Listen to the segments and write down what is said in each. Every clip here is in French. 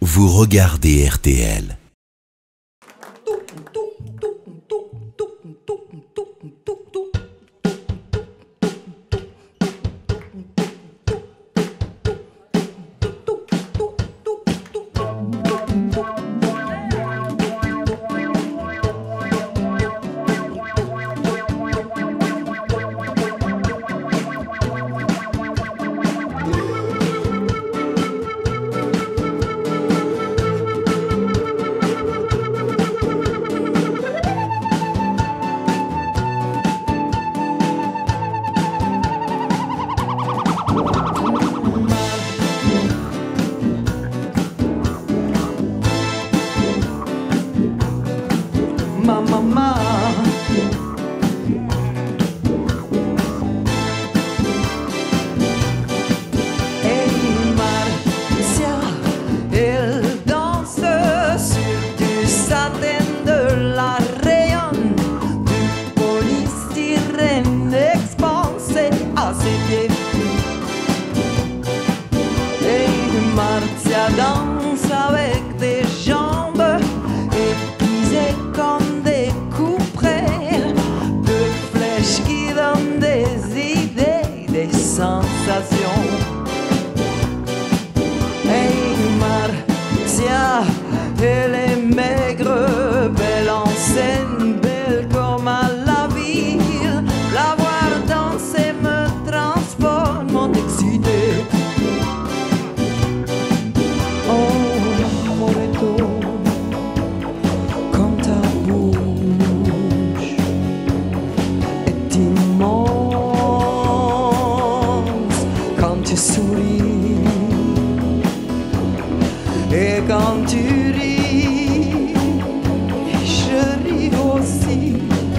Vous regardez RTL. Mamma, hey Marcia, elle danse sur du satin de la rayonne, du polystyrène expansé à ses pieds. Hey Marcia danse avec des jambes aiguisées comme des couperets, de flèches qui donnent des idées, des sensations. Hey Marcia, elle est maigre, belle en scène, belle comme à la ville. La voir danser me transporte, m'excite. Oh, Moreto, comme ta bouche est immense quand tu souris et quand tu ris, je ris aussi.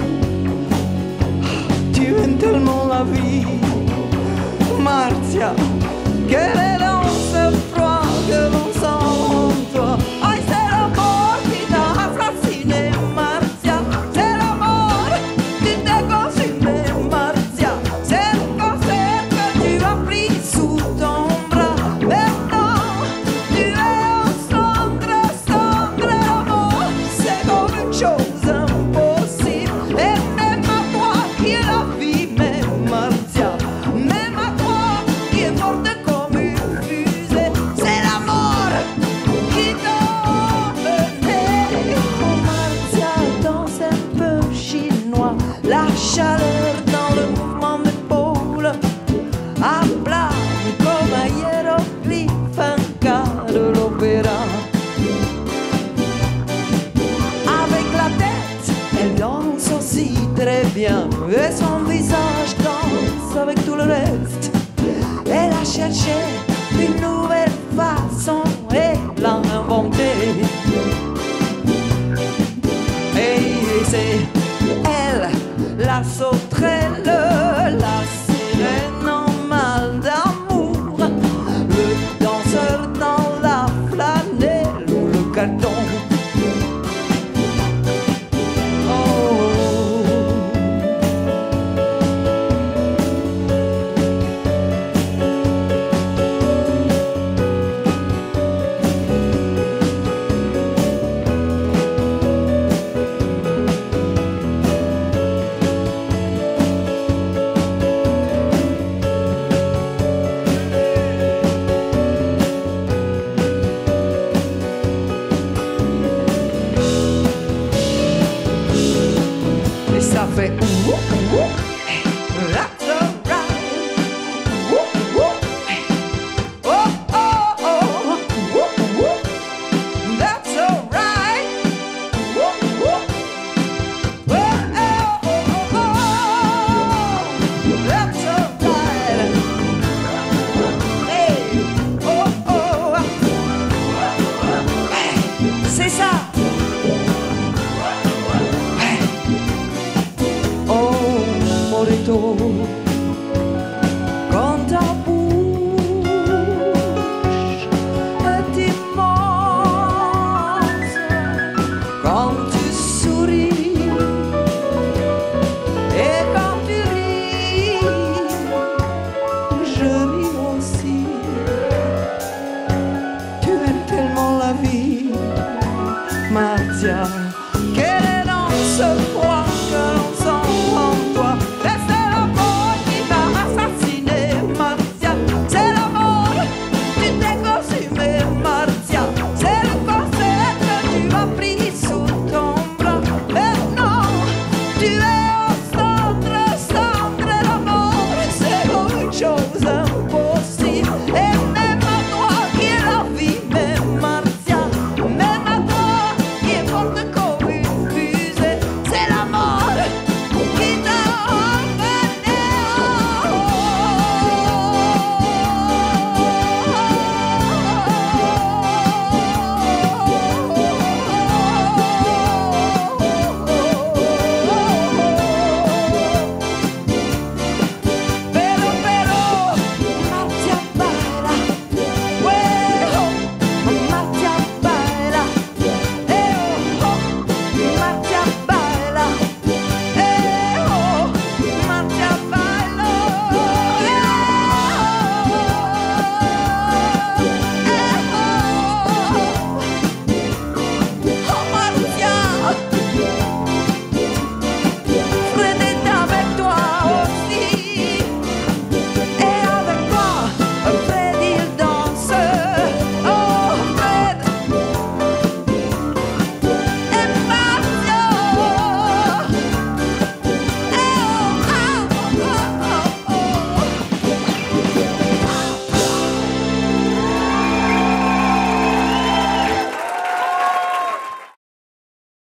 Tu aimes tellement la vie, Marcia, quelle est dans ce froid que l'on sent en toi. Ay, c'est l'amour qui t'a assassiné, Marcia. C'est l'amour qui t'a consumé, Marcia. C'est le cancer que tu as pris sous ton bras. Maintenant, tu es en cendre, cendre. L'amour, c'est comme une chose impossible. Et même à toi qui est la vie, même Marcia, même à toi qui est forte comme une fusée, c'est la mort qui t'a emmené. Oh Marcia, danse un peu chinois, la chaleur dans le mouvement d'épaule, à plat comme un hiéroglyphe, un cas de l'opéra. Avec la tête, elle danse aussi très bien, et son visage danse avec tout le reste. Elle a cherché une nouvelle façon et l'a inventée. Et c'est elle, la sauterelle, la sirène en mal d'amour, le danseur dans la flanelle ou le carton. Et ça fait that's alright. Oh, oh, oh, that's alright. Oh, oh, that's alright. Hey, oh, oh, c'est ça. Oh, Moreto, quand ta bouche est immense, quand tu souris et quand tu ris, je ris aussi. Tu aimes tellement la vie. Martial.